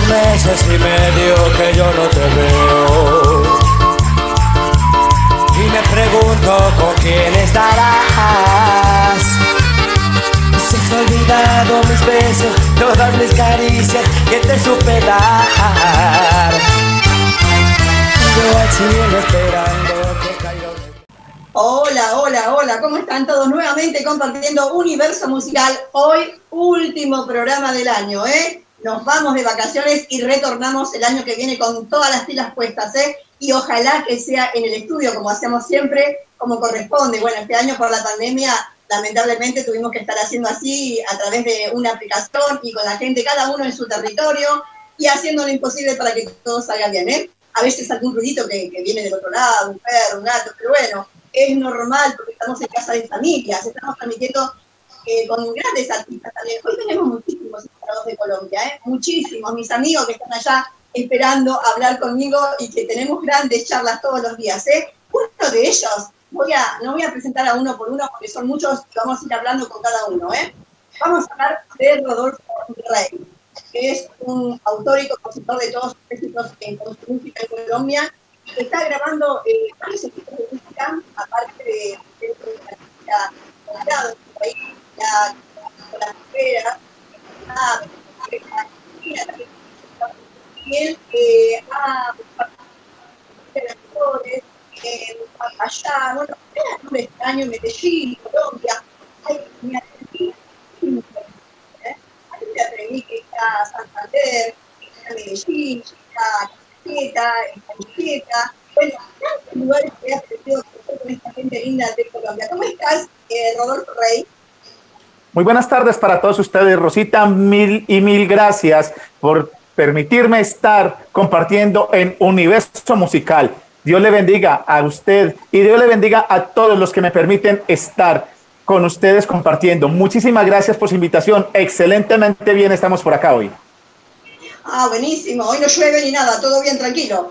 meses y medio que yo no te veo y me pregunto con quién estarás. Se has olvidado mis besos, todas mis caricias que te supe dar. Yo al cielo esperando que caiga un... Hola, hola, hola, ¿cómo están todos? Nuevamente compartiendo Universo Musical, hoy último programa del año, ¿eh? Nos vamos de vacaciones y retornamos el año que viene con todas las pilas puestas, ¿eh? Y ojalá que sea en el estudio, como hacemos siempre, como corresponde. Bueno, este año por la pandemia, lamentablemente tuvimos que estar haciendo así a través de una aplicación y con la gente, cada uno en su territorio, y haciendo lo imposible para que todo salga bien, ¿eh? A veces algún ruidito que viene del otro lado, un perro, un gato, pero bueno, es normal porque estamos en casa de familias, estamos transmitiendo con grandes artistas también. Hoy tenemos muchísimos invitados de Colombia, muchísimos, mis amigos que están allá esperando hablar conmigo y que tenemos grandes charlas todos los días. Uno de ellos, no voy a presentar a uno por uno porque son muchos y vamos a ir hablando con cada uno. Vamos a hablar de Rodolfo Rey, que es un autor y compositor de todos los éxitos en música en Colombia, que está grabando varios equipos de música, aparte de la música en su país, con las mujeres, y él ha participado en allá, bueno, era un extraño en Medellín, Colombia, hay en Argentina, ahí me atreví que está Santander, está Medellín, está Caleta, está Julieta, bueno, tantos lugares que he aprendido con esta gente linda de Colombia. ¿Cómo estás, Rodolfo Rey? Muy buenas tardes para todos ustedes, Rosita, mil gracias por permitirme estar compartiendo en Universo Musical. Dios le bendiga a usted y Dios le bendiga a todos los que me permiten estar con ustedes compartiendo. Muchísimas gracias por su invitación, excelentemente bien estamos por acá hoy. Buenísimo, hoy no llueve ni nada, todo bien, tranquilo.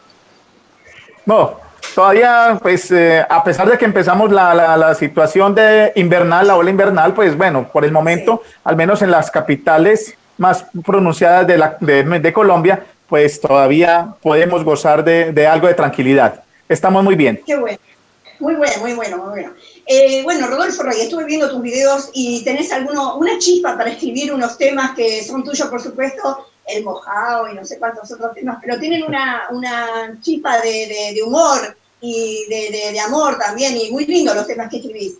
No, todavía, pues, a pesar de que empezamos la situación de invernal, la ola invernal, pues bueno, por el momento, sí, al menos en las capitales más pronunciadas de Colombia, pues todavía podemos gozar de algo de tranquilidad. Estamos muy bien. Qué bueno, muy bueno. Bueno, Rodolfo Rey, estuve viendo tus videos y tenés una chispa para escribir unos temas que son tuyos, por supuesto, El Mojado y no sé cuántos otros temas, pero tienen una chispa de humor y de amor también, y muy lindo los temas que escribís.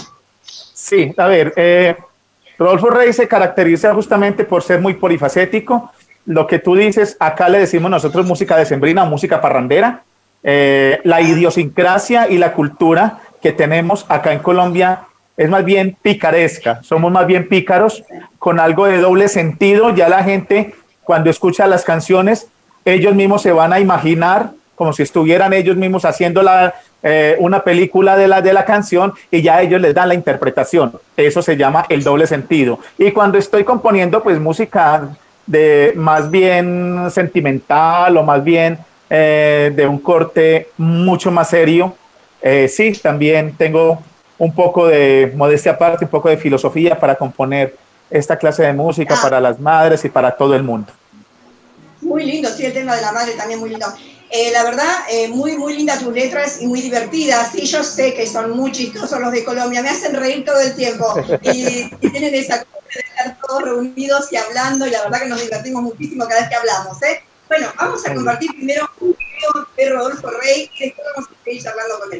Sí, a ver, Rodolfo Rey se caracteriza justamente por ser muy polifacético. Lo que tú dices, acá le decimos nosotros música decembrina, música parrandera. La idiosincrasia y la cultura que tenemos acá en Colombia es más bien picaresca, somos más bien pícaros, con algo de doble sentido. Ya la gente, cuando escucha las canciones, ellos mismos se van a imaginar como si estuvieran ellos mismos haciendo una película de la canción, y ya ellos les dan la interpretación. Eso se llama el doble sentido. Y cuando estoy componiendo pues música de más bien sentimental o más bien de un corte mucho más serio, sí, también tengo un poco de modestia aparte, un poco de filosofía para componer esta clase de música para las madres y para todo el mundo. Muy lindo, sí, el tema de la madre también muy lindo. La verdad, muy lindas tus letras y muy divertidas. Sí, yo sé que son muy chistosos los de Colombia, me hacen reír todo el tiempo. Y tienen esa cosa de estar todos reunidos y hablando, y la verdad que nos divertimos muchísimo cada vez que hablamos. Bueno, vamos a compartir primero un video de Rodolfo Rey y después vamos a seguir hablando con él.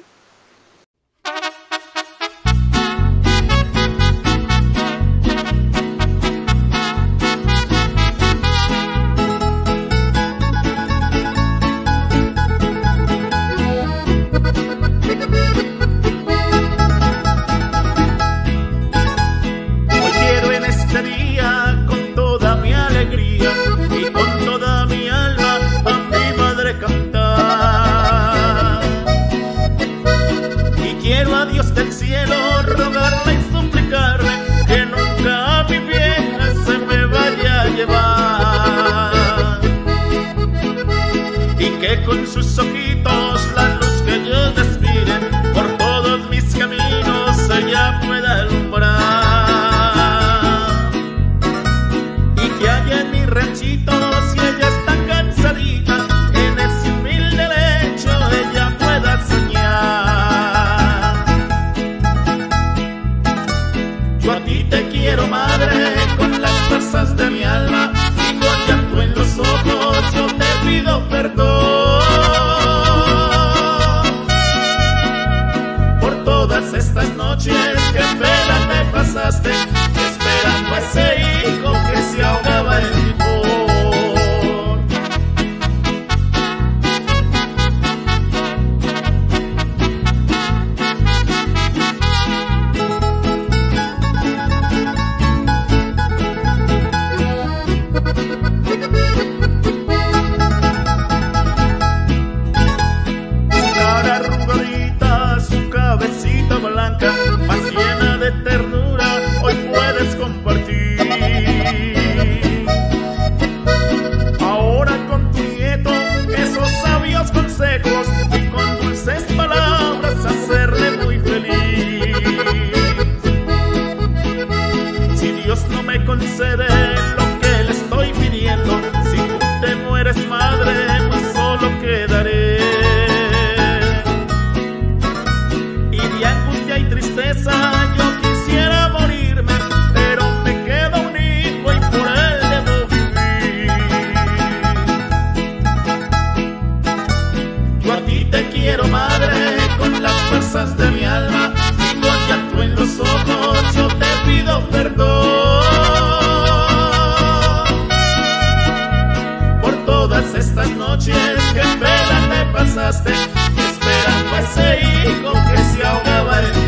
pasaste, esperando a ese hijo que se ahogaba en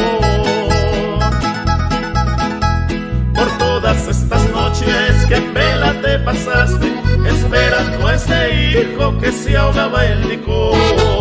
licor. Por todas estas noches que en vela te pasaste, esperando a ese hijo que se ahogaba en licor.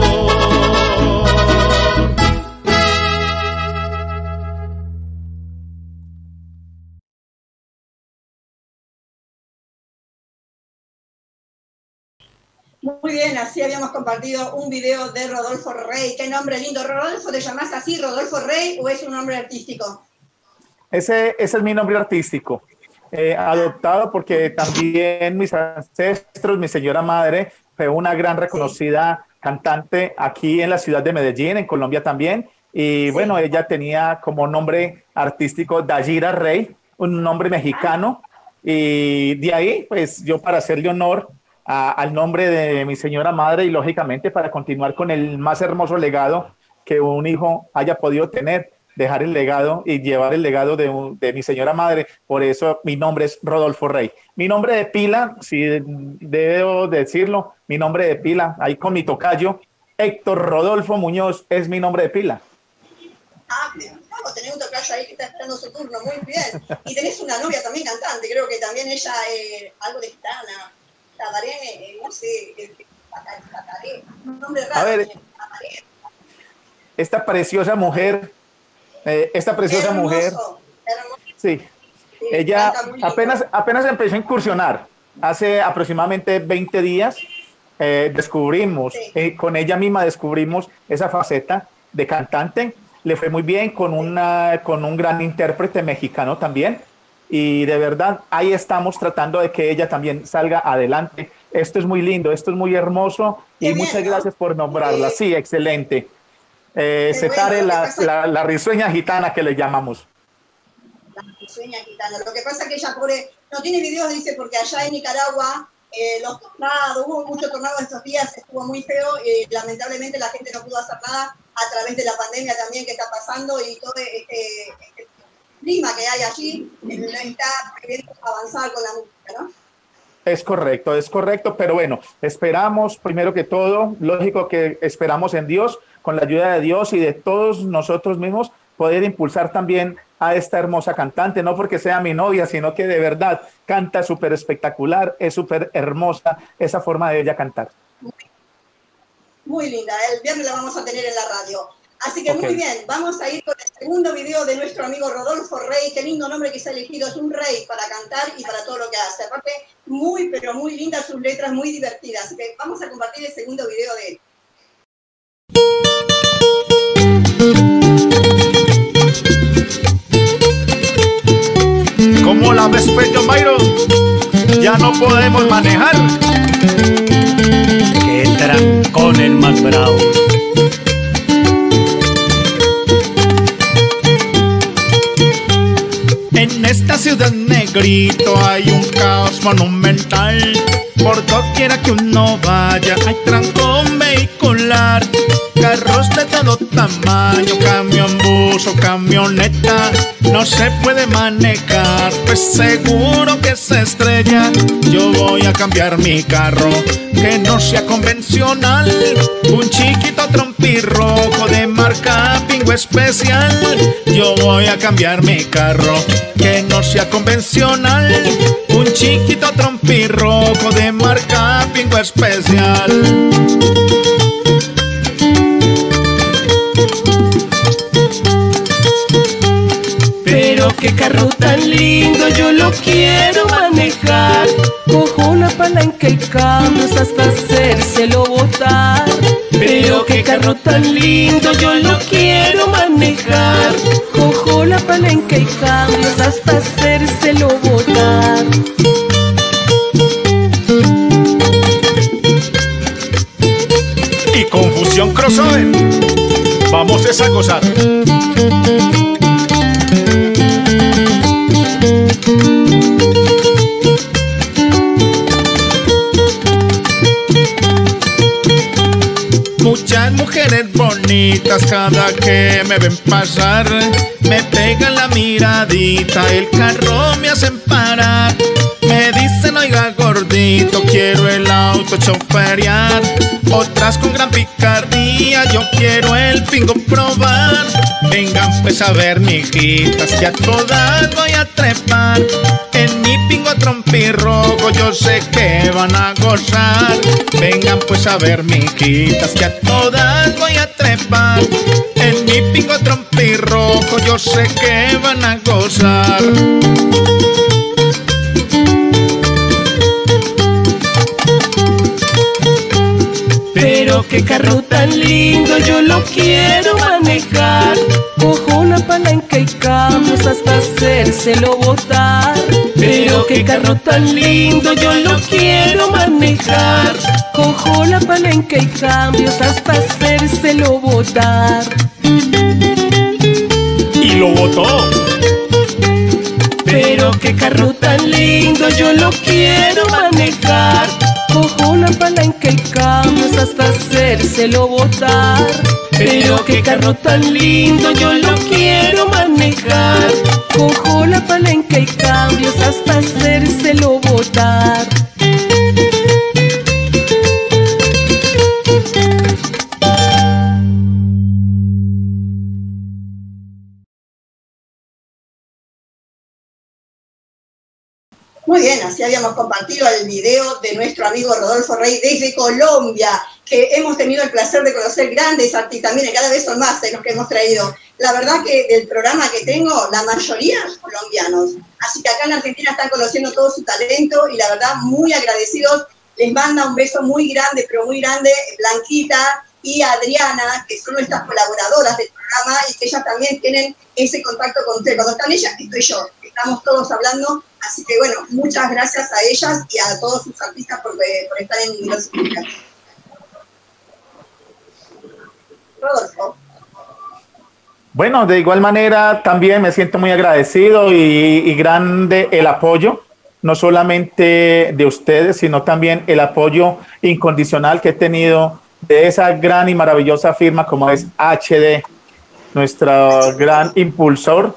Muy bien, así habíamos compartido un video de Rodolfo Rey. Qué nombre lindo. ¿Rodolfo te llamás así, Rodolfo Rey, o es un nombre artístico? Ese es mi nombre artístico, adoptado porque también mis ancestros, mi señora madre, fue una gran reconocida cantante aquí en la ciudad de Medellín, en Colombia también. Y bueno, ella tenía como nombre artístico Dayira Rey, un nombre mexicano. Y de ahí, pues yo para hacerle honor al nombre de mi señora madre y lógicamente para continuar con el más hermoso legado que un hijo haya podido tener, dejar el legado y llevar el legado de mi señora madre. Por eso mi nombre es Rodolfo Rey. Mi nombre de pila, si debo decirlo, mi nombre de pila, ahí con mi tocayo, Héctor Rodolfo Muñoz, es mi nombre de pila. Ah, vamos, tenés un tocayo ahí que está esperando su turno, muy bien. Y tenés una novia también cantante, creo que también ella, algo de gitana. Tabaré, no sé, Tabaré, un nombre raro. A ver, esta preciosa mujer, hermoso. Sí, ella apenas empezó a incursionar. Hace aproximadamente 20 días descubrimos, con ella misma descubrimos esa faceta de cantante. Le fue muy bien con un gran intérprete mexicano también. Y de verdad, ahí estamos tratando de que ella también salga adelante. Esto es muy lindo, esto es muy hermoso y muchas gracias por nombrarla. Sí, excelente. Setare, la risueña gitana que le llamamos. La risueña gitana. Lo que pasa es que ella, pobre, no tiene videos, dice, porque allá en Nicaragua los tornados, hubo mucho tornado estos días, estuvo muy feo. Lamentablemente la gente no pudo hacer nada a través de la pandemia también que está pasando y todo este clima que hay allí, está queriendo avanzar con la música, ¿no? Es correcto, pero bueno, esperamos primero que todo, lógico que esperamos en Dios, con la ayuda de Dios y de todos nosotros mismos, poder impulsar también a esta hermosa cantante, no porque sea mi novia, sino que de verdad canta súper espectacular, es súper hermosa esa forma de ella cantar. Muy linda, el viernes la vamos a tener en la radio. Así que muy bien, vamos a ir con el segundo video de nuestro amigo Rodolfo Rey. Qué lindo nombre que se ha elegido, es un rey para cantar y para todo lo que hace. Aparte, muy, pero muy lindas sus letras, muy divertidas. Así que vamos a compartir el segundo video de él. ¿Cómo la ves, Pecho Mayro? Ya no podemos manejar. Que trancón el más bravo. En esta ciudad, negrito, hay un caos monumental. Por doquiera que uno vaya hay trancón vehicular. Carros de todo tamaño, camión, bus o camioneta, no se puede manejar, pues seguro que se estrella. Yo voy a cambiar mi carro, que no sea convencional. Un chiquito trompirrojo de marca Pingo especial. Yo voy a cambiar mi carro, que no sea convencional. Un chiquito trompirrojo de marca Pingo especial. Pero qué carro tan lindo, yo lo quiero manejar. Cojo la palanca y cambios hasta hacérselo botar. Pero qué carro tan lindo, yo lo quiero manejar. Cojo la palanca y cambios hasta hacérselo botar. Y confusión crossover, vamos a gozar. Muchas mujeres bonitas cada que me ven pasar me pegan la miradita, el carro me hacen parar. Me dicen, oiga gordito, quiero el auto choferear. otras con gran picardía. Yo quiero el pingo probar. Vengan pues a ver, mijitas, que a todas voy a trepar. En mi pingo trompirrojo yo sé que van a gozar. Vengan pues a ver, mijitas, que a todas voy a trepar. En mi pingo trompirrojo yo sé que van a gozar. Pero qué carro tan lindo, yo lo quiero manejar. Cojo la palanca y cambios hasta hacérselo botar. Pero qué carro tan lindo, yo lo quiero manejar. Cojo la palanca y cambios hasta hacérselo botar. Y lo botó. Pero qué carro tan lindo, yo lo quiero manejar. Cojo la palanca y cambios hasta hacérselo botar. Pero qué carro tan lindo, yo lo quiero manejar. Cojo la palanca y cambios hasta hacérselo botar. Muy bien, así habíamos compartido el video de nuestro amigo Rodolfo Rey desde Colombia, que hemos tenido el placer de conocer grandes artistas. Miren, cada vez son más de los que hemos traído. La verdad que del programa que tengo, la mayoría colombianos. Así que acá en Argentina están conociendo todo su talento y la verdad muy agradecidos. Les manda un beso muy grande, pero muy grande, Blanquita y Adriana, que son nuestras colaboradoras del programa y que ellas también tienen ese contacto con usted. Cuando están ellas, estoy yo. Estamos todos hablando. Así que bueno, muchas gracias a ellas y a todos sus artistas por estar en Universo Musical. Rodolfo. Bueno, de igual manera también me siento muy agradecido y grande el apoyo, no solamente de ustedes, sino también el apoyo incondicional que he tenido de esa gran y maravillosa firma como es HD, nuestro gran impulsor.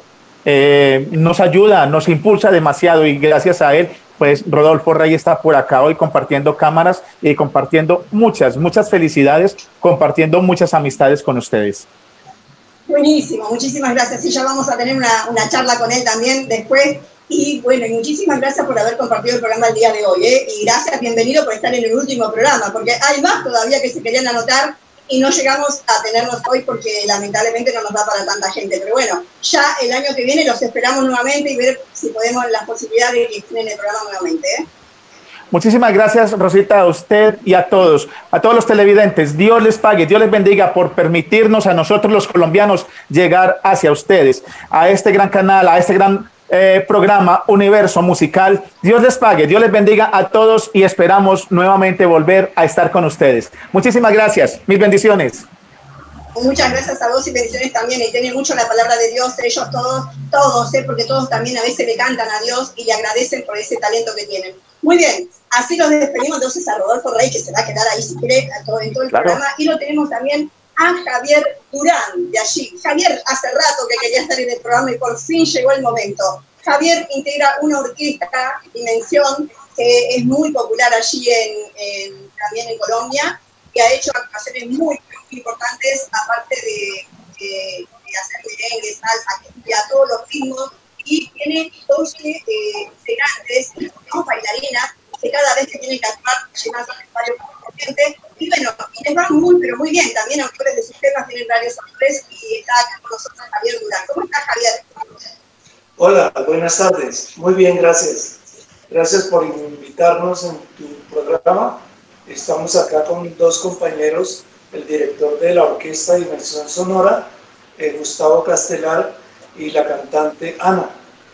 Nos ayuda, nos impulsa demasiado y gracias a él, pues Rodolfo Rey está por acá hoy compartiendo cámaras y compartiendo muchas felicidades, compartiendo muchas amistades con ustedes. Buenísimo, muchísimas gracias. Y ya vamos a tener una charla con él también después. Y bueno, y muchísimas gracias por haber compartido el programa el día de hoy. Y gracias, bienvenido por estar en el último programa, porque hay más todavía que se querían anotar y no llegamos a tenerlos hoy porque lamentablemente no nos da para tanta gente. Pero bueno, ya el año que viene los esperamos nuevamente y ver si podemos las posibilidades de que estén en el programa nuevamente. Muchísimas gracias, Rosita, a usted y a todos los televidentes. Dios les pague, Dios les bendiga por permitirnos a nosotros los colombianos llegar hacia ustedes, a este gran canal, a este gran programa Universo Musical. Dios les pague, Dios les bendiga a todos y esperamos nuevamente volver a estar con ustedes. Muchísimas gracias, mis bendiciones. Muchas gracias a vos y bendiciones también. Y tienen mucho la palabra de Dios, ellos todos, porque todos también a veces le cantan a Dios y le agradecen por ese talento que tienen. Muy bien, así los despedimos entonces a Rodolfo Rey, que se va a quedar ahí si quiere en todo el programa. Y lo tenemos también a Javier Durán, de allí. Javier, hace rato que quería estar en el programa y por fin llegó el momento. Javier integra una orquesta, Dimensión, que es muy popular allí también en Colombia, y ha hecho actuaciones muy importantes, aparte de hacer merengue, salsa, que a todos los ritmos, y tiene 12 integrantes, ¿no? Bailarinas, que cada vez que tienen que actuar llenan su espacio con gente, y bueno, y les va muy, pero muy bien, también autores de sus temas tienen varios autores, y está acá con nosotros Javier Durán. ¿Cómo estás, Javier? Hola, buenas tardes. Muy bien, gracias. Gracias por invitarnos en tu programa. Estamos acá con dos compañeros, el director de la Orquesta Dimensión Sonora, Gustavo Castelar, y la cantante Ana.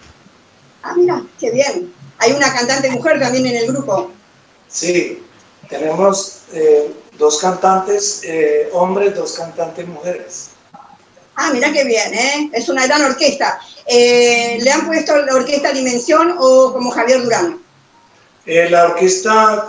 Ah, mira, qué bien. Hay una cantante mujer también en el grupo. Sí, tenemos dos cantantes hombres, dos cantantes mujeres. Ah, mira qué bien, ¿eh? Es una gran orquesta. ¿Le han puesto la Orquesta Dimensión o como Javier Durán? La orquesta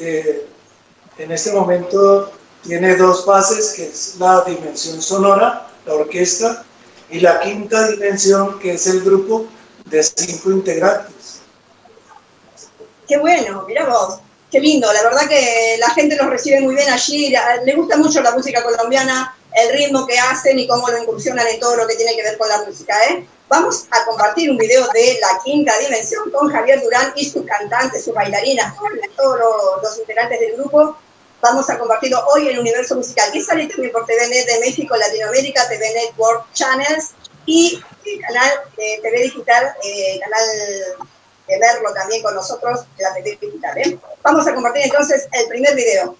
en este momento tiene dos bases, que es la Dimensión Sonora, la orquesta, y la quinta dimensión, que es el grupo de 5 integrantes. Qué bueno, mira vos. qué lindo, la verdad que la gente los recibe muy bien allí, le gusta mucho la música colombiana, el ritmo que hacen y cómo lo incursionan en todo lo que tiene que ver con la música, ¿eh? Vamos a compartir un video de La Quinta Dimensión con Javier Durán y sus cantantes, sus bailarinas, todos los integrantes del grupo. Vamos a compartirlo hoy en Universo Musical, que sale también por TVNet de México, Latinoamérica, TV Network Channels y el canal de TV Digital, canal de verlo también con nosotros, la TV Digital, ¿eh? Vamos a compartir entonces el primer video.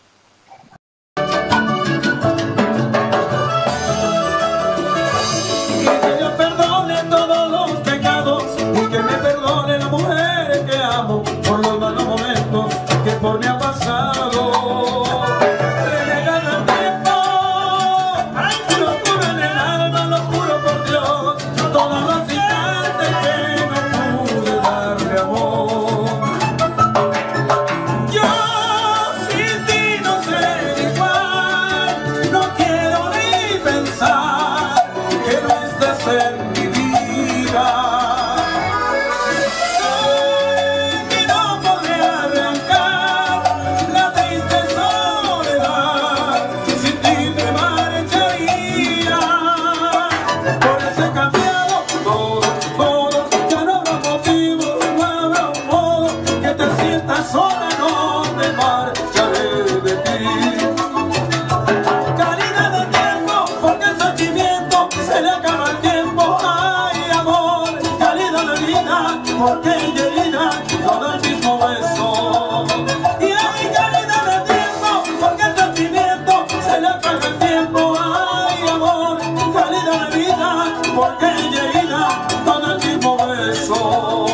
Por mi ha pasado, renegar el tiempo, locura en el alma, lo juro por Dios, todos los instantes que no pude darle amor. Yo sin ti no sé igual, no quiero ni pensar que no estés en mi vida. Sola no me marcharé de ti. Calidad de tiempo, porque el sentimiento se le acaba el tiempo. Ay, amor, calidad de vida, porque ella herida todo el mismo beso. Y ay, calidad de tiempo, porque el sentimiento se le acaba el tiempo. Ay, amor, calidad de vida, porque ella herida todo el mismo beso.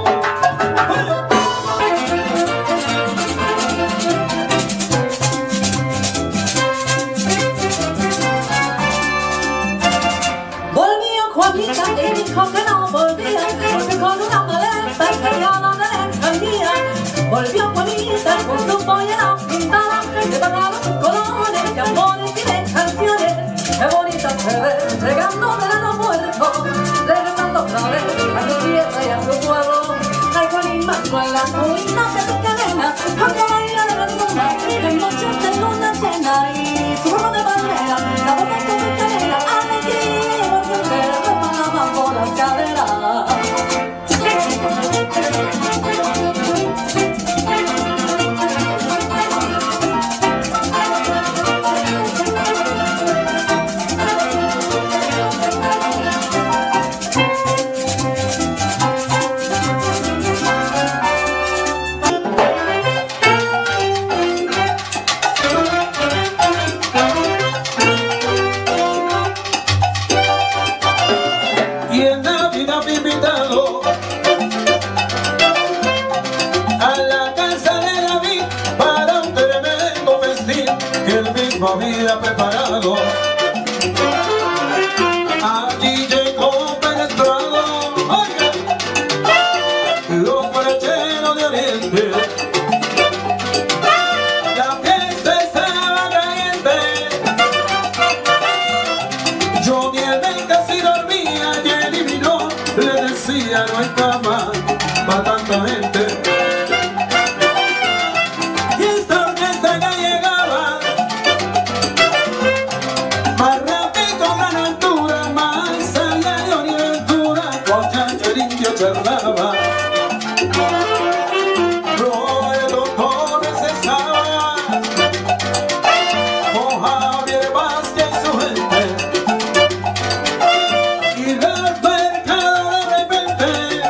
Y dijo que no volvía, porque con una maleta cargada de lejanía volvió Juanita con su pollera pintada de pagados colores, de amores y de canciones. Qué bonita se ve, llegando del aeropuerto, regresando otra vez a su tierra y a su pueblo. Ay, Juanita, con la colina de tu cadena, aunque baila de verdura, en noches de luna llena y su ropa de bandera, la boca con canela, alegría y emoción que reparaban por las caderas. Había preparado. Allí llegó penetrado, oiga, los brecheros de Oriente. La fiesta estaba caliente. Yo ni en el casi dormía y el divino le decía no hay cama para tanta gente. Y esta orquesta que llegaba más rápido, gran altura, más allá de Orientura, con Chancho el indio charlaba. Roberto Torres estaba con Javier Vázquez y su gente. Y la mercado de repente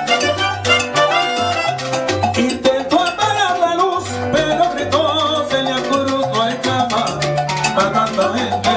intentó apagar la luz, pero gritó, se le acurrucó, no hay cama para tanta gente.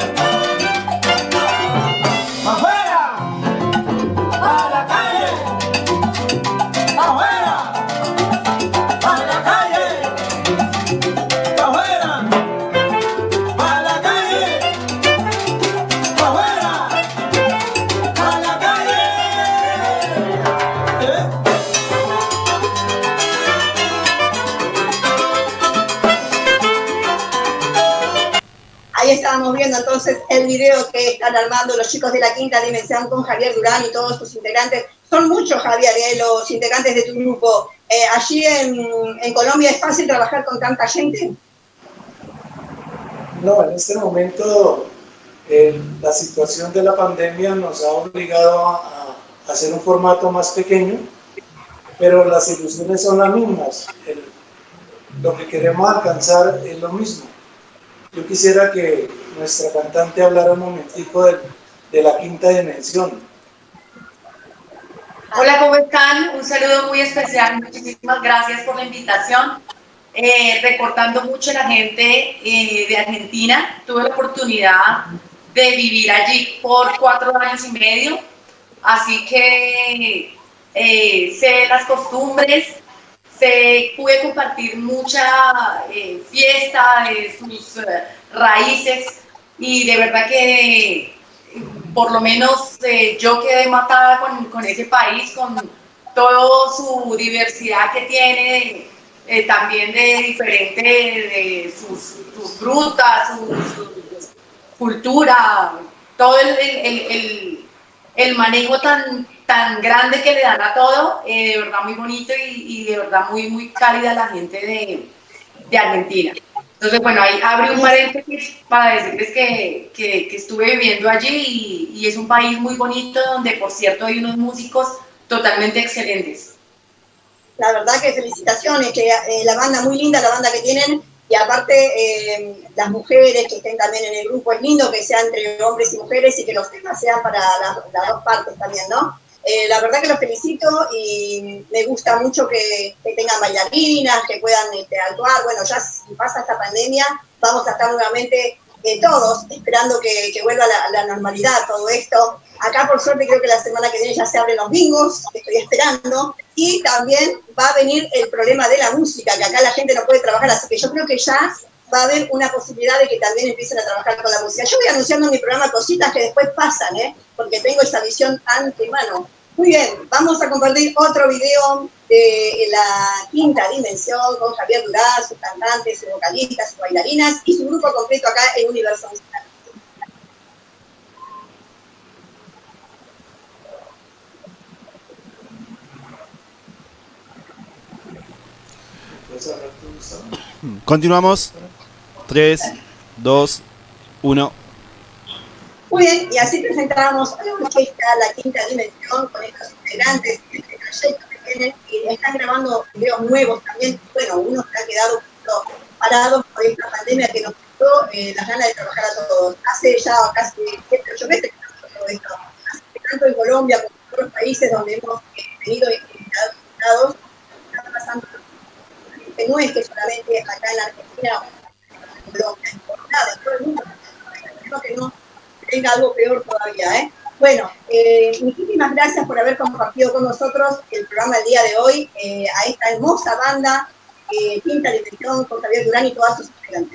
Ahí estábamos viendo entonces el video que están armando los chicos de La Quinta Dimensión con Javier Durán y todos sus integrantes. Son muchos, Javier, los integrantes de tu grupo. allí en Colombia es fácil trabajar con tanta gente. No, en este momento la situación de la pandemia nos ha obligado a hacer un formato más pequeño, pero las ilusiones son las mismas. Lo que queremos alcanzar es lo mismo. Yo quisiera que nuestra cantante hablara un momentico de la quinta dimensión. Hola, ¿cómo están? Un saludo muy especial, muchísimas gracias por la invitación. Recordando mucho a la gente de Argentina, tuve la oportunidad de vivir allí por 4 años y medio, así que sé las costumbres, pude compartir mucha fiesta de sus raíces y de verdad que por lo menos yo quedé matada con ese país, con toda su diversidad que tiene, también de diferente, de sus frutas, su cultura, todo el manejo tan grande que le dan a todo, de verdad muy bonito y de verdad muy cálida la gente de Argentina. Entonces, bueno, ahí abrí un paréntesis para decirles que estuve viviendo allí y es un país muy bonito donde, por cierto, hay unos músicos totalmente excelentes. La verdad que felicitaciones, que la banda, muy linda la banda que tienen, y aparte las mujeres que estén también en el grupo, es lindo que sea entre hombres y mujeres y que los temas sean para las dos partes también, ¿no? La verdad que los felicito y me gusta mucho que tengan bailarinas, que puedan actuar. Bueno, ya si pasa esta pandemia, vamos a estar nuevamente todos esperando que vuelva la normalidad todo esto. Acá, por suerte, creo que la semana que viene ya se abren los bingos, estoy esperando. Y también va a venir el problema de la música, que acá la gente no puede trabajar, así que yo creo que ya va a haber una posibilidad de que también empiecen a trabajar con la música. Yo voy anunciando en mi programa cositas que después pasan, porque tengo esa visión antemano. Muy bien, vamos a compartir otro video de la quinta dimensión con Javier Duraz, sus cantantes, sus vocalistas, sus bailarinas y su grupo completo acá en Universo Musical. Continuamos. 3, 2, 1. Muy bien, y así presentamos a la orquesta La Quinta Dimensión con estos integrantes de este proyecto que tienen y están grabando videos nuevos también. Bueno, uno se ha quedado un poquito parado por esta pandemia que nos quitó las ganas de trabajar a todos. Hace ya casi 7, 8 meses que estamos todo esto. Tanto en Colombia como en otros países donde hemos tenido invitados, está pasando. Que no es que solamente acá en la Argentina o en Colombia, en todo el mundo, creo que no tenga algo peor todavía, Bueno, muchísimas gracias por haber compartido con nosotros el programa del día de hoy, a esta hermosa banda, Quinta Dimensión, con Javier Durán y todas sus integrantes.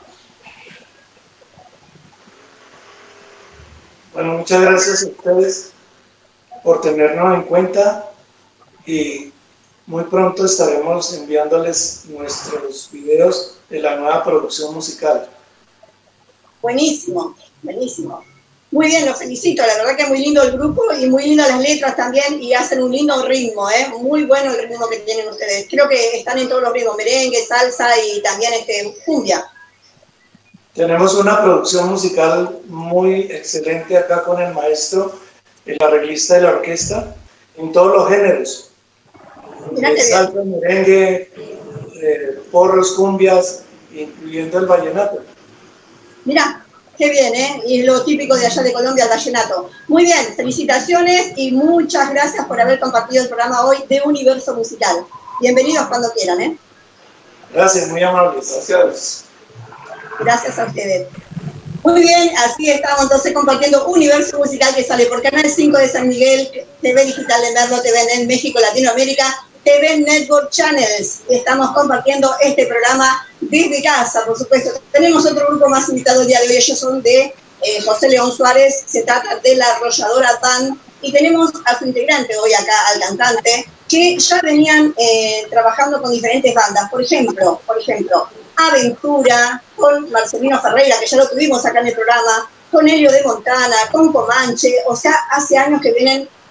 Bueno, muchas gracias a ustedes por tenernos en cuenta y muy pronto estaremos enviándoles nuestros videos de la nueva producción musical. Buenísimo, buenísimo. Muy bien, los felicito. La verdad que es muy lindo el grupo y muy lindas las letras también y hacen un lindo ritmo, Muy bueno el ritmo que tienen ustedes. Creo que están en todos los ritmos, merengue, salsa y también cumbia. Tenemos una producción musical muy excelente acá con el maestro, el arreglista de la orquesta, en todos los géneros. Salsa, merengue, porros, cumbias, incluyendo el vallenato. Mira, qué bien, Y lo típico de allá de Colombia, el vallenato. Muy bien, felicitaciones y muchas gracias por haber compartido el programa hoy de Universo Musical. Bienvenidos cuando quieran, Gracias, muy amables. Gracias. Gracias a ustedes. Muy bien, así estamos entonces compartiendo Universo Musical que sale por Canal 5 de San Miguel, TV Digital de Merlo, TV en México, Latinoamérica, TV Network Channels. Estamos compartiendo este programa desde casa, por supuesto. Tenemos otro grupo más invitado el día de hoy, ellos son de José León Suárez, se trata de la Arrolladora Band, y tenemos a su integrante hoy acá, al cantante, que ya venían trabajando con diferentes bandas, por ejemplo, Aventura, con Marcelino Ferreira, que ya lo tuvimos acá en el programa, con Helio de Montana, con Comanche, o sea, hace años que vienen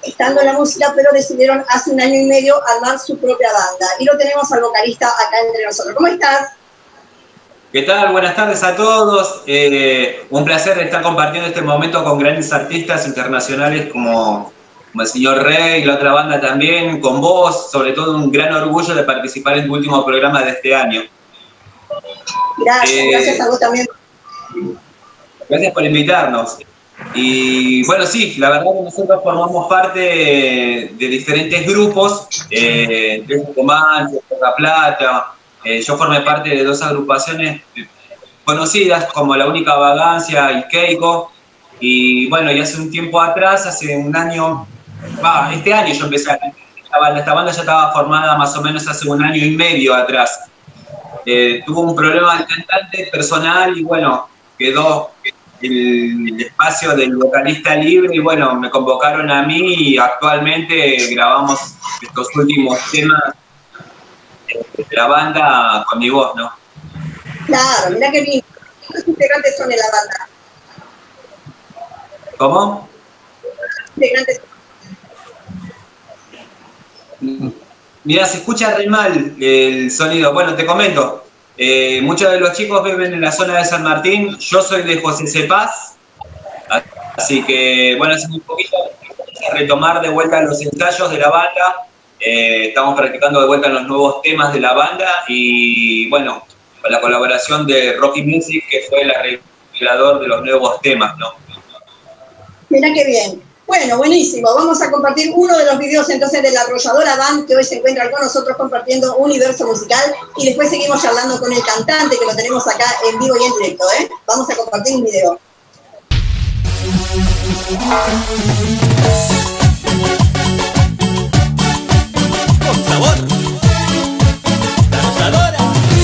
estando en la música, pero decidieron hace 1 año y medio armar su propia banda. Y lo tenemos al vocalista acá entre nosotros. ¿Cómo estás? ¿Qué tal? Buenas tardes a todos. Un placer estar compartiendo este momento con grandes artistas internacionales como el señor Rey y la otra banda también, con vos, sobre todo un gran orgullo de participar en tu último programa de este año. Gracias, gracias a vos también. Gracias por invitarnos. Y bueno, sí, la verdad que nosotros formamos parte de diferentes grupos, de Tucumán, de Poca Plata. Yo formé parte de 2 agrupaciones conocidas como La Única Vagancia y Keiko. Y bueno, y hace un tiempo atrás, hace 1 año, este año yo empecé a... Esta banda ya estaba formada más o menos hace 1 año y medio atrás. Tuvo un problema de cantante personal y bueno, quedó el espacio del vocalista libre y bueno, me convocaron a mí y actualmente grabamos estos últimos temas de la banda con mi voz, ¿no? Claro, mirá qué lindo. ¿Cuántos integrantes son en la banda? ¿Cómo? Integrantes. Mira, se escucha re mal el sonido. Bueno, te comento. Muchos de los chicos viven en la zona de San Martín. Yo soy de José Cepaz. Así que, bueno, hace un poquito a retomar de vuelta los ensayos de la banda. Estamos practicando de vuelta los nuevos temas de la banda. Y, bueno, con la colaboración de Rocky Music, que fue el arreglador de los nuevos temas, ¿no? Mirá qué bien. Bueno, buenísimo. Vamos a compartir uno de los videos entonces de la Arrolladora Band, que hoy se encuentra con nosotros compartiendo Universo Musical, y después seguimos charlando con el cantante, que lo tenemos acá en vivo y en directo, ¿eh? Vamos a compartir un video. Con sabor. La Arrolladora.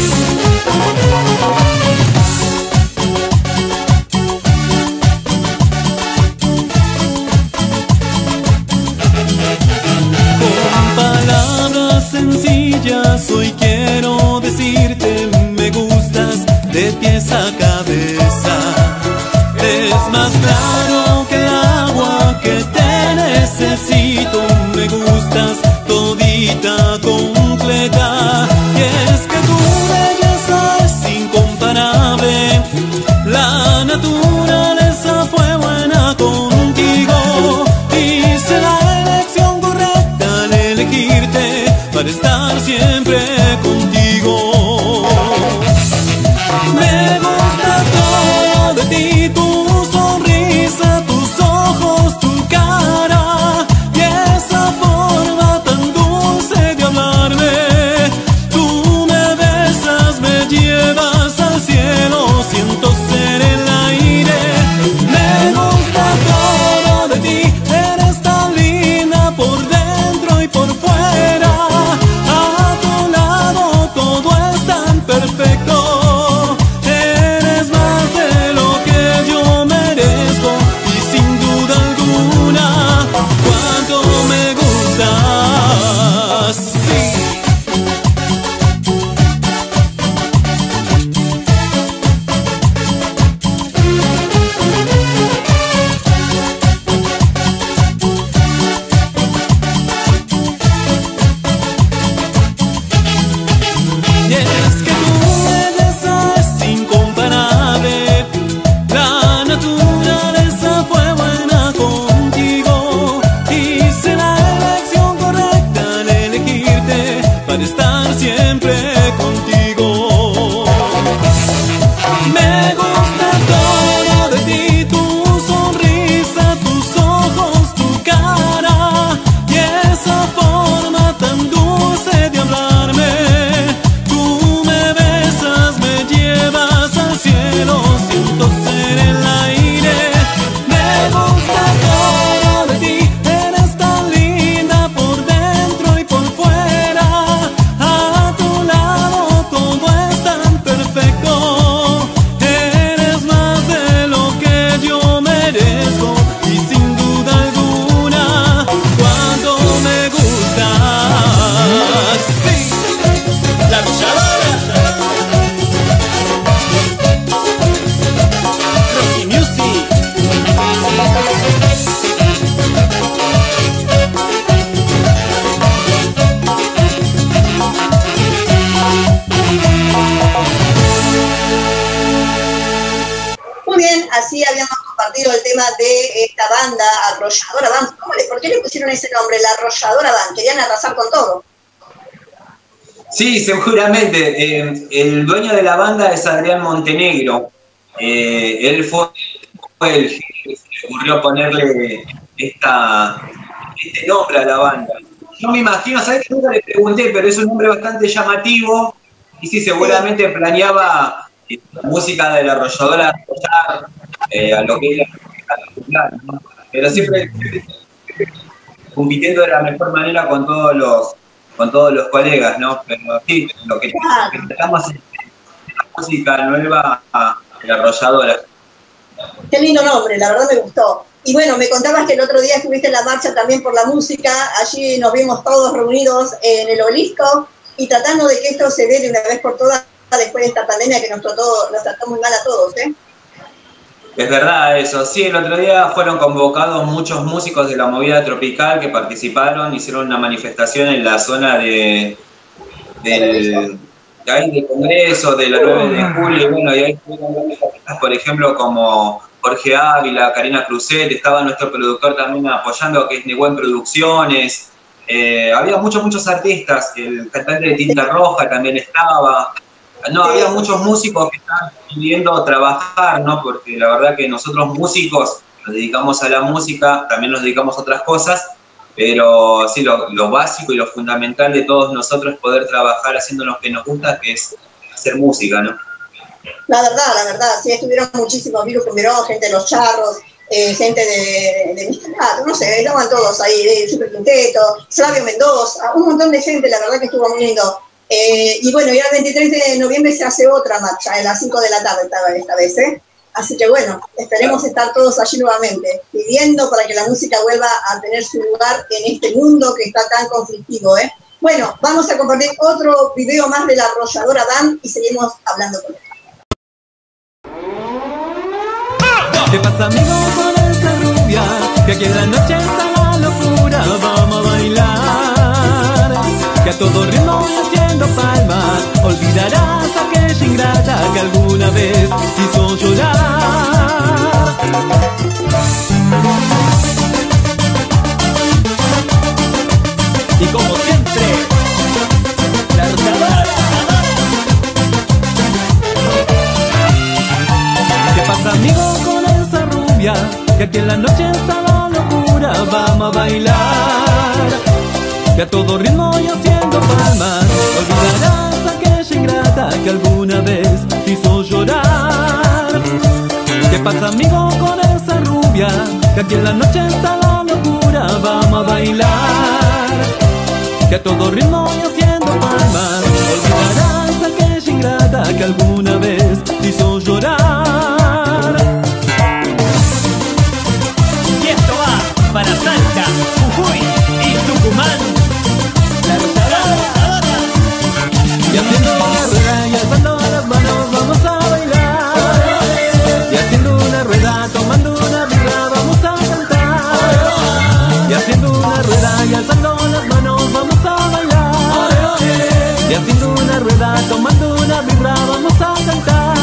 Sencillas, hoy quiero decirte, me gustas de pies a cabeza. Es más claro que el agua que te necesito, me gustas todita completa. Y es que tu belleza es incomparable, la naturaleza fue buena contigo. Hice la elección correcta al elegirte para estar siempre contigo. Me gusta todo de ti, tu sonrisa compartido el tema de esta banda, Arrolladora Band. ¿Por qué le pusieron ese nombre, la Arrolladora Band? Querían arrasar con todo. Sí, seguramente. El dueño de la banda es Adrián Montenegro. Él fue el que se le ocurrió ponerle este nombre a la banda. Yo me imagino, ¿sabes qué? Nunca le pregunté, pero es un nombre bastante llamativo. Y sí, seguramente planeaba la música de la Arrolladora a lo que es la música popular, ¿no? Pero siempre compitiendo de la mejor manera con todos los colegas, ¿no? Pero sí, lo que tratamos es la música nueva de la Arrolladora. Qué lindo nombre, la verdad me gustó. Y bueno, me contabas que el otro día estuviste en la marcha también por la música, allí nos vimos todos reunidos en el Obelisco y tratando de que esto se dé de una vez por todas después de esta pandemia que nos trató muy mal a todos, ¿eh? Es verdad eso, sí, el otro día fueron convocados muchos músicos de la movida tropical que participaron, hicieron una manifestación en la zona del Congreso, de la 9 de julio, y bueno, y ahí estuvieron artistas, por ejemplo, como Jorge Ávila, Karina Cruzet, estaba nuestro productor también apoyando, que es Nehuen Producciones, había muchos artistas, el cantante de Tinta Roja también estaba. No, había muchos músicos que están pidiendo trabajar, ¿no? Porque la verdad que nosotros músicos nos dedicamos a la música, también nos dedicamos a otras cosas, pero sí, lo básico y lo fundamental de todos nosotros es poder trabajar haciendo lo que nos gusta, que es hacer música, ¿no? La verdad, sí, estuvieron muchísimos virus, gente de Los Charros, gente de Mr. no sé, estaban todos ahí, de Super Quinteto, Flavio Mendoza, un montón de gente, la verdad que estuvo muy lindo. Y bueno, ya el 23 de noviembre se hace otra marcha, a las 5 de la tarde esta vez, ¿eh? Así que bueno, esperemos estar todos allí nuevamente, pidiendo para que la música vuelva a tener su lugar en este mundo que está tan conflictivo, ¿eh? Bueno, vamos a compartir otro video más de la Arrolladora Band y seguimos hablando con él. ¿Qué pasa, amigo, con esa rubia? Que aquí en la noche está la locura, vamos a bailar. Que a todo ritmo y haciendo palmas olvidarás a aquella ingrata que alguna vez hizo llorar. Y como siempre, la Arrolladora. ¿Qué pasa, amigo, con esa rubia? Que aquí en la noche está la locura, vamos a bailar. Que a todo ritmo y haciendo palmas olvidarás a aquella ingrata que alguna vez te hizo llorar. ¿Qué pasa, amigo, con esa rubia? Que aquí en la noche está la locura, vamos a bailar. Que a todo ritmo y haciendo palmas olvidarás a aquella ingrata que alguna vez te hizo llorar. Y esto va para Salta, Jujuy y Tucumán. Y haciendo una rueda y alzando las manos vamos a bailar. Y haciendo una rueda, tomando una birra vamos a cantar. Y haciendo una rueda y alzando las manos vamos a bailar. Y haciendo una rueda, tomando una birra vamos a cantar.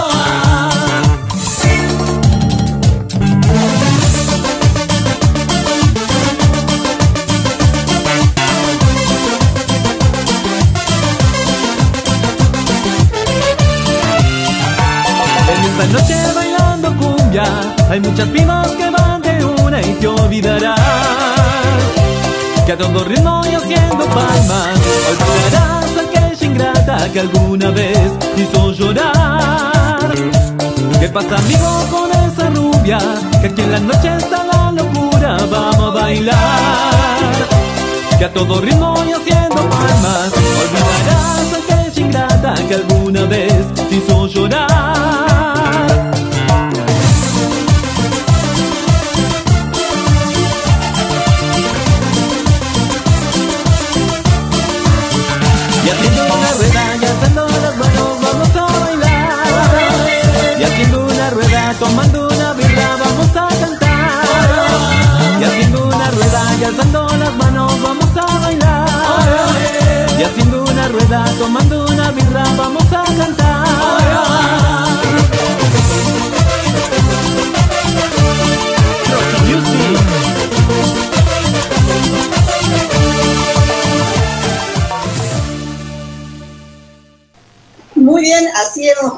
Esta noche bailando cumbia, hay muchas pibas que van de una y te olvidarás. Que a todo ritmo y haciendo palmas olvidarás a aquella ingrata que alguna vez te hizo llorar. ¿Qué pasa, amigo, con esa rubia? Que aquí en la noche está la locura, vamos a bailar. Que a todo ritmo y haciendo palmas olvidarás a aquella ingrata que alguna vez te hizo llorar. Y haciendo una rueda y alzando las manos vamos a bailar. Y haciendo una rueda, tomando una birra vamos a cantar. Y haciendo una rueda y alzando las manos vamos a bailar. Y haciendo una rueda, tomando una birra vamos a cantar.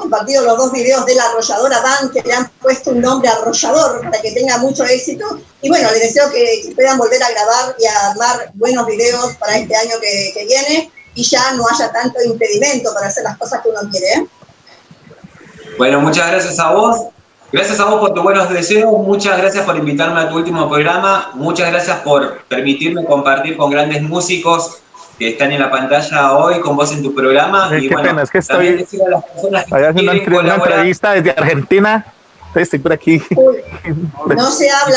compartido los 2 videos de la Arrolladora Band, que le han puesto un nombre arrollador para que tenga mucho éxito. Y bueno, les deseo que puedan volver a grabar y a armar buenos videos para este año que viene y ya no haya tanto impedimento para hacer las cosas que uno quiere, ¿eh? Bueno, muchas gracias a vos. Gracias a vos por tus buenos deseos, muchas gracias por invitarme a tu último programa, muchas gracias por permitirme compartir con grandes músicos que están en la pantalla hoy con vos en tu programa. Y qué bueno, pena, es que también estoy decir a las personas que haciendo una entrevista desde Argentina, entonces estoy por aquí. No se habla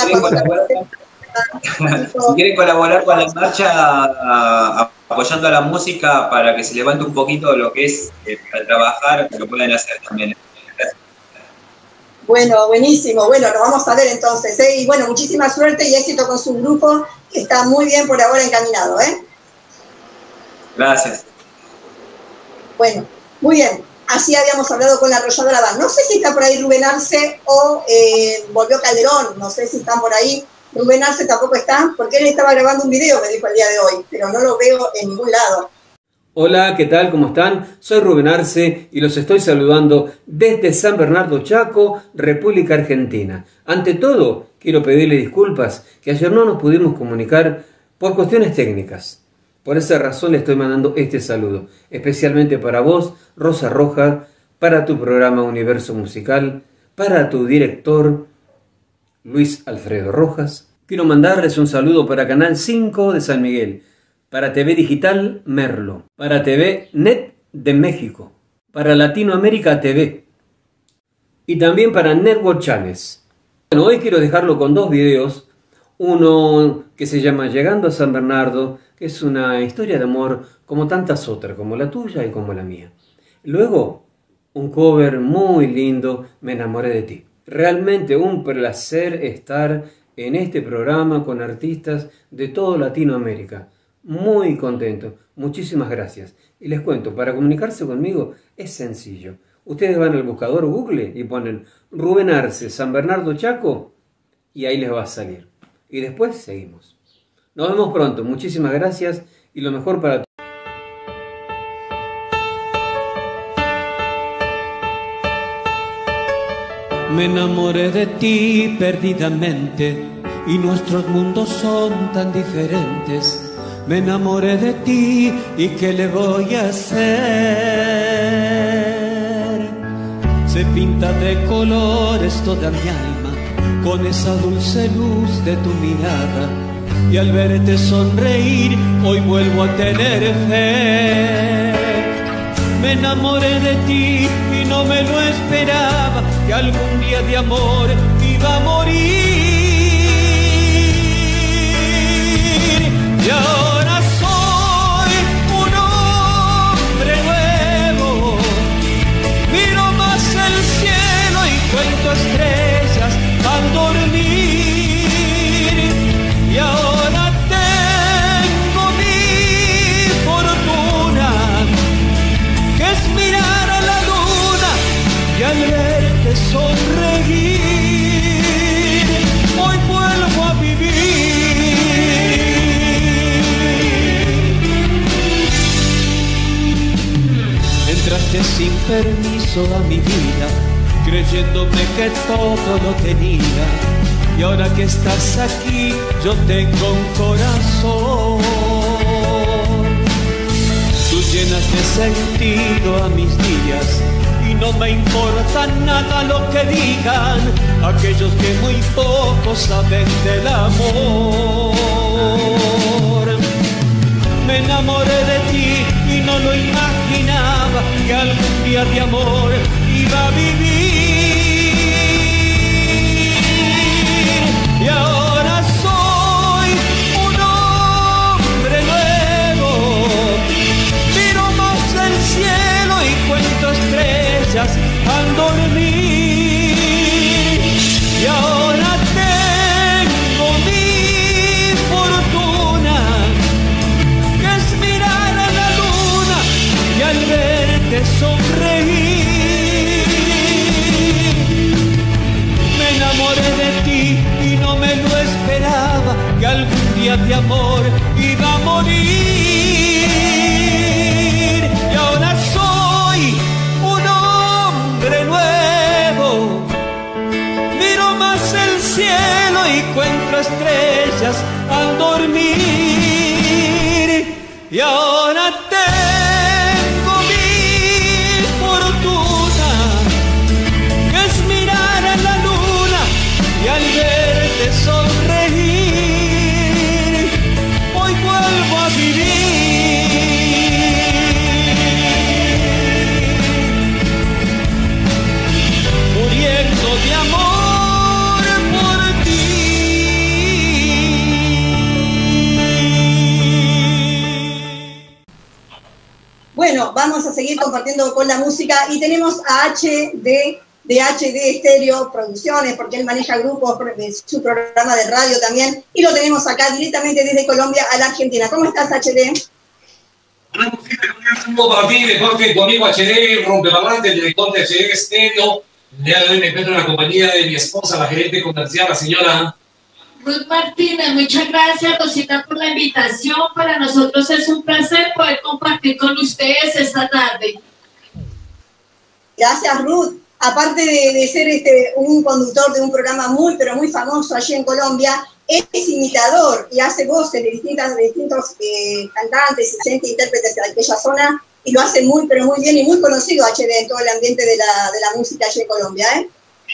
si quieren colaborar con la marcha apoyando a la música para que se levante un poquito lo que es para trabajar, lo pueden hacer también. Bueno, buenísimo. Bueno, nos vamos a ver entonces, ¿eh? Y bueno, muchísima suerte y éxito con su grupo, que está muy bien por ahora encaminado, ¿eh? Gracias. Bueno, muy bien. Así habíamos hablado con la Arrolladora Band. No sé si está por ahí Rubén Arce o volvió Calderón. No sé si están por ahí. Rubén Arce tampoco está, porque él estaba grabando un video, me dijo el día de hoy, pero no lo veo en ningún lado. Hola, ¿qué tal? ¿Cómo están? Soy Rubén Arce y los estoy saludando desde San Bernardo Chaco, República Argentina. Ante todo, quiero pedirle disculpas que ayer no nos pudimos comunicar por cuestiones técnicas. Por esa razón le estoy mandando este saludo, especialmente para vos, Rosa Roja, para tu programa Universo Musical, para tu director, Luis Alfredo Rojas. Quiero mandarles un saludo para Canal 5 de San Miguel, para TV Digital Merlo, para TV Net de México, para Latinoamérica TV y también para Network Channels. Bueno, hoy quiero dejarlo con 2 videos, uno que se llama Llegando a San Bernardo, que es una historia de amor como tantas otras, como la tuya y como la mía. Luego, un cover muy lindo, Me enamoré de ti. Realmente un placer estar en este programa con artistas de toda Latinoamérica. Muy contento, muchísimas gracias. Y les cuento, para comunicarse conmigo es sencillo. Ustedes van al buscador Google y ponen Rubén Arce, San Bernardo Chaco, y ahí les va a salir. Y después seguimos. Nos vemos pronto, muchísimas gracias y lo mejor para todos. Me enamoré de ti perdidamente y nuestros mundos son tan diferentes. Me enamoré de ti y ¿qué le voy a hacer? Se pinta de colores toda mi alma con esa dulce luz de tu mirada. Y al verte sonreír, hoy vuelvo a tener fe. Me enamoré de ti y no me lo esperaba, que algún día de amor iba a morir. Y ahora soy un hombre nuevo, miro más el cielo y cuento estrellas al dormir. Y ahora tengo mi fortuna, que es mirar a la luna y al verte sonreír, hoy vuelvo a vivir. Entraste sin permiso a mi vida, creyéndome que todo lo tenía. Y ahora que estás aquí, yo tengo un corazón. Tú llenas de sentido a mis días y no me importa nada lo que digan aquellos que muy poco saben del amor. Me enamoré de ti y no lo imaginaba, que algún día de amor iba a vivir. Y ahora soy un hombre nuevo, miro más el cielo y cuento estrellas al dormir. Y ahora tengo mi fortuna, que es mirar a la luna y al verte sonreír. Me enamoré de ti y no me lo esperaba, que algún día de amor iba a morir. Y ahora soy un hombre cielo y cuento estrellas al dormir. Y ahora tengo mi fortuna, que es mirar a la luna y al verte sonreír, hoy vuelvo a vivir, muriendo de amor por ti. Bueno, vamos a seguir compartiendo con la música y tenemos a HD de HD Estéreo Producciones, porque él maneja grupos de su programa de radio también, y lo tenemos acá directamente desde Colombia a la Argentina. ¿Cómo estás, HD? Un saludo para ti, de parte de tu amigo HD, Rompeparlante, el director de HD Estéreo. El día de hoy me encuentro en la compañía de mi esposa, la gerente comercial, la señora Ruth Martínez. Muchas gracias, Rosita, por la invitación. Para nosotros es un placer poder compartir con ustedes esta tarde. Gracias, Ruth. Aparte de ser un conductor de un programa muy, pero muy famoso allí en Colombia, es imitador y hace voces de distintos cantantes y gente intérpretes de aquella zona, y lo hace muy, pero muy bien y muy conocido HD en todo el ambiente de la música allí en Colombia, ¿eh?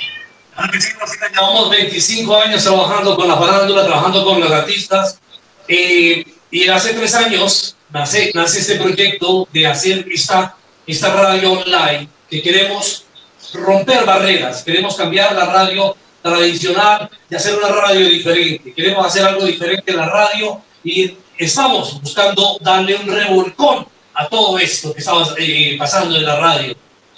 Llevamos 25 años trabajando con la farándula, trabajando con los artistas, y hace 3 años nace este proyecto de hacer esta radio online, que queremos romper barreras, queremos cambiar la radio tradicional y hacer una radio diferente, queremos hacer algo diferente en la radio y estamos buscando darle un revolcón a todo esto que estaba pasando en la radio.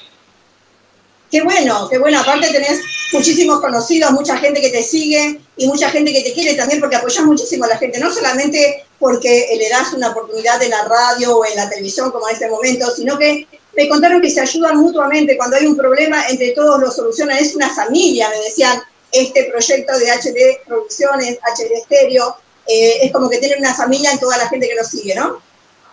Qué bueno, aparte tenés muchísimos conocidos, mucha gente que te sigue y mucha gente que te quiere también, porque apoyás muchísimo a la gente, no solamente porque le das una oportunidad en la radio o en la televisión como en este momento, sino que me contaron que se ayudan mutuamente, cuando hay un problema entre todos lo solucionan, es una familia, me decían, este proyecto de HD Producciones, HD Estéreo, es como que tienen una familia en toda la gente que los sigue, ¿no?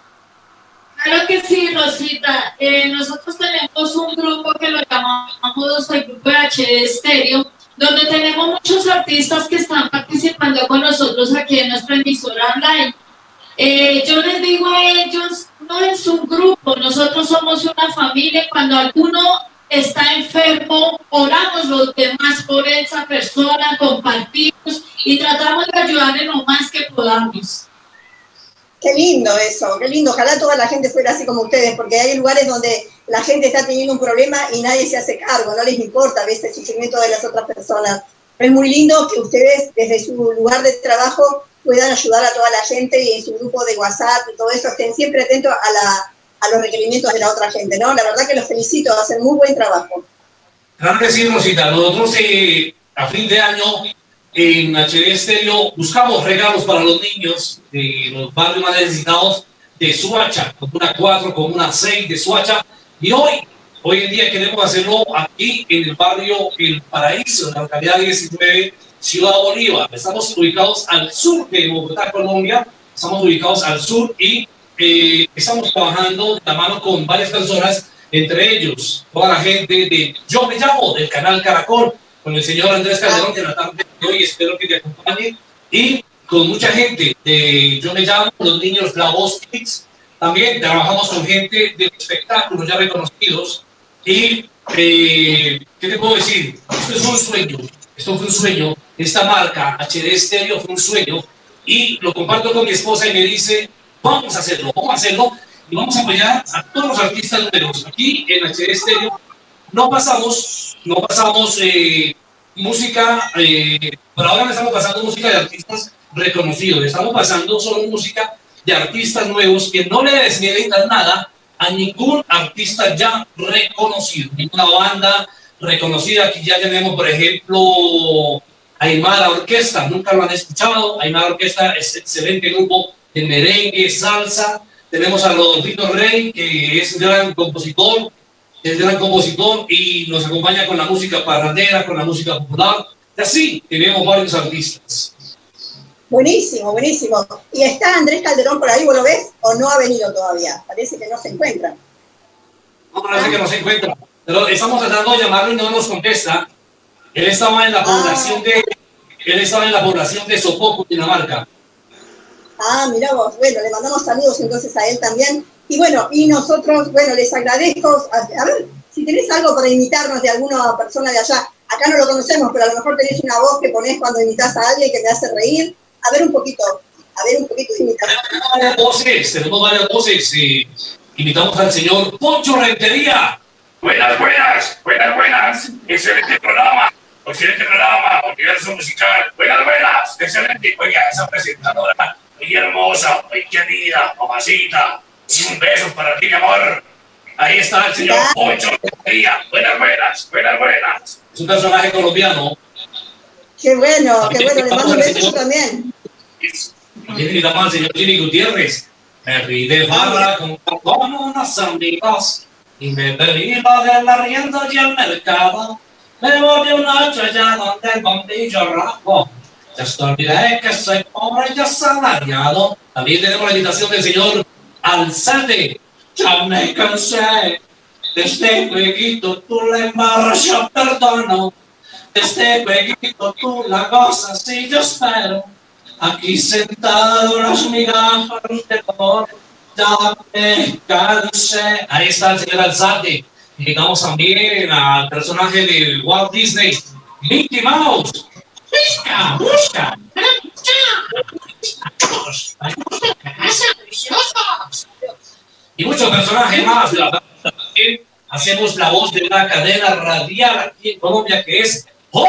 Claro que sí, Rosita. Nosotros tenemos un grupo que lo llamamos el grupo de HD Estéreo, donde tenemos muchos artistas que están participando con nosotros aquí en nuestra emisora online. Yo les digo a ellos, no es un grupo, nosotros somos una familia. Cuando alguno está enfermo, oramos los demás por esa persona, compartimos y tratamos de ayudarle lo más que podamos. Qué lindo eso, qué lindo. Ojalá toda la gente fuera así como ustedes, porque hay lugares donde la gente está teniendo un problema y nadie se hace cargo, no les importa a veces el sufrimiento de las otras personas. Pero es muy lindo que ustedes, desde su lugar de trabajo, puedan ayudar a toda la gente y en su grupo de WhatsApp y todo eso, estén siempre atentos a los requerimientos de la otra gente, ¿no? La verdad que los felicito, hacen muy buen trabajo. Claro que sí, Rosita. Nosotros a fin de año en HD Estéreo buscamos regalos para los niños de los barrios más necesitados de Soacha, Comuna 4, Comuna 6 de Soacha, y hoy en día queremos hacerlo aquí en el barrio El Paraíso, en la localidad 19, Ciudad Bolívar. Estamos ubicados al sur de Bogotá, Colombia, estamos ubicados al sur y estamos trabajando de la mano con varias personas, entre ellos toda la gente de Yo Me Llamo, del canal Caracol, con el señor Andrés Calderón, que en la tarde de hoy espero que te acompañe, y con mucha gente de Yo Me Llamo, los niños La Voz Kids. También trabajamos con gente de espectáculos ya reconocidos. Y, ¿qué te puedo decir? Esto es un sueño, esto fue un sueño, esta marca HD Estéreo fue un sueño, y lo comparto con mi esposa y me dice, vamos a hacerlo, y vamos a apoyar a todos los artistas nuevos. Aquí en HD Estéreo no pasamos música, por ahora no estamos pasando música de artistas reconocidos, estamos pasando solo música de artistas nuevos que no le desmeritan nada a ningún artista ya reconocido, ninguna banda reconocida. Aquí ya tenemos, por ejemplo, Aymara Orquesta, nunca lo han escuchado. Aymara Orquesta es excelente grupo de merengue, salsa. Tenemos a Rodolfito Rey, que es gran compositor, y nos acompaña con la música parrandera, con la música popular. Y así tenemos varios artistas. Buenísimo, buenísimo. ¿Y está Andrés Calderón por ahí, vos lo ves? ¿O no ha venido todavía? Parece que no se encuentra. No, parece que no se encuentra. Pero estamos tratando de llamarlo y no nos contesta. Él estaba en la población Él estaba en la población de Sopoco, Dinamarca. Ah, mirá vos. Bueno, le mandamos saludos entonces a él también. Y bueno, y nosotros, bueno, les agradezco. A ver, si tenés algo para imitarnos de alguna persona de allá. Acá no lo conocemos, pero a lo mejor tenés una voz que ponés cuando imitas a alguien que te hace reír. A ver un poquito de imitación. Tenemos varias voces. Imitamos al señor Poncho Rentería. Buenas. Excelente programa, universo musical. Buenas. Excelente. Oiga, esa presentadora, muy hermosa, muy querida, mamacita. Besos para ti, mi amor. Ahí está el señor Poncho Rentería. Buenas. Es un personaje colombiano. Qué bueno, le mando un beso también. También imitamos al señor Jimmy Gutiérrez. Me fui de barra con unos amigos y me bebí lo del arriendo y el mercado. Me volví una noche allá donde el bombillo rapo. Ya te olvidé que soy pobre y asalariado. También tenemos la invitación del señor Alzate. Ya me cansé de este jueguito, tú le embarras, yo perdono. De este jueguito tú la gozas y yo espero. Aquí sentado las migajas de amor, ya me cansé. Ahí está el señor Alzate. Invitamos también al personaje de Walt Disney, Mickey Mouse. Busca. Y muchos personajes más. También hacemos la voz de una cadena radial aquí en Colombia que es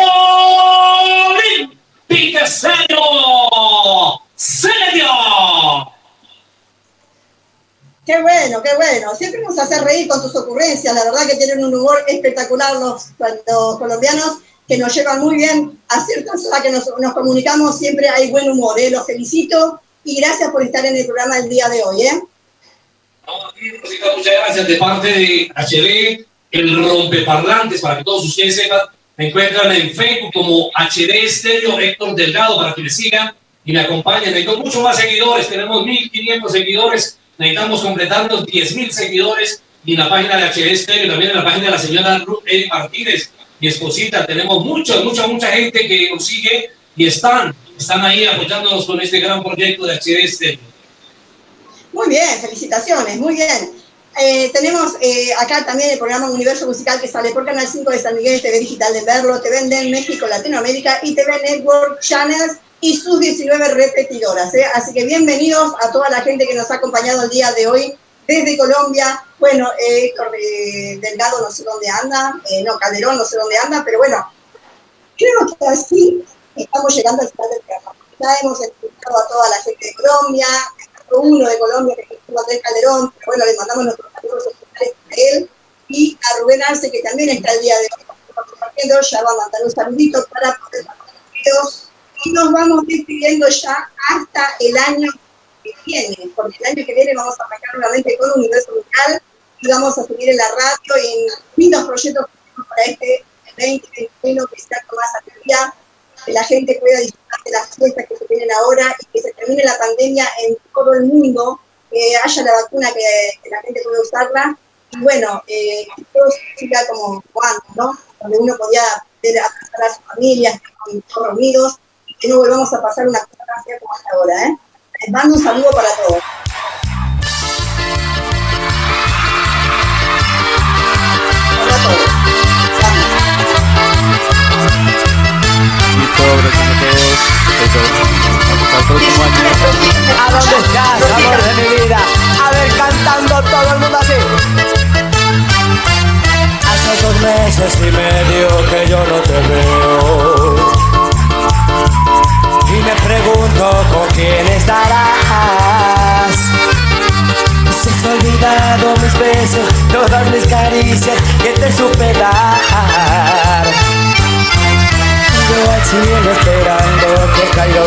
Olin Picaseño Celia. Qué bueno. Siempre nos hace reír con tus ocurrencias. La verdad que tienen un humor espectacular los colombianos, que nos llevan muy bien a ciertas horas que nos comunicamos. Siempre hay buen humor. Los felicito y gracias por estar en el programa el día de hoy. Muchas gracias de parte de HD, el rompeparlantes, para que todos ustedes sepan. Me encuentran en Facebook como HD Estéreo Héctor Delgado, para que me sigan y me acompañen. Tengo muchos más seguidores, tenemos 1.500 seguidores. Necesitamos completar los 10.000 seguidores y en la página de HD Estéreo, también en la página de la señora Ruth Eri Martínez, mi esposita. Tenemos mucha gente que nos sigue y están ahí apoyándonos con este gran proyecto de HD Estéreo. Muy bien, felicitaciones, muy bien. Tenemos acá también el programa Universo Musical, que sale por Canal 5 de San Miguel, TV Digital de Verlo, TV en México, Latinoamérica y TV Network Channels y sus 19 repetidoras. Así que bienvenidos a toda la gente que nos ha acompañado el día de hoy desde Colombia. Bueno, Héctor Delgado no sé dónde anda, Calderón no sé dónde anda, pero bueno, creo que así estamos llegando al final del programa. Ya hemos escuchado a toda la gente de Colombia, uno de Colombia, que es Andrés Calderón, pero bueno, le mandamos nuestros saludos especiales a él, y a Rubén Arce, que también está el día de hoy compartiendo. Ya va a mandar un saludito para poder mandar videos, y nos vamos despidiendo ya hasta el año que viene, porque el año que viene vamos a arrancar nuevamente con Universo Musical, y vamos a seguir en la radio y en lindos proyectos que tenemos para este 2021, que sea con más actividad, que la gente pueda disfrutar de las fiestas que se vienen ahora y que se termine la pandemia en todo el mundo, que haya la vacuna, que la gente pueda usarla, y bueno, que todo siga como antes, ¿no? Donde uno podía ver a las familias todos reunidos, y que no volvamos a pasar una cosa tan fea como hasta ahora, Les mando un saludo para todos. Para todos. ¿A dónde estás, amor de mi vida? A ver, cantando todo el mundo así. Hace 2 meses y medio que yo no te veo, y me pregunto con quién estarás. Se has olvidado mis besos, todas mis caricias que te supe dar. Yo al cielo esperando que caiga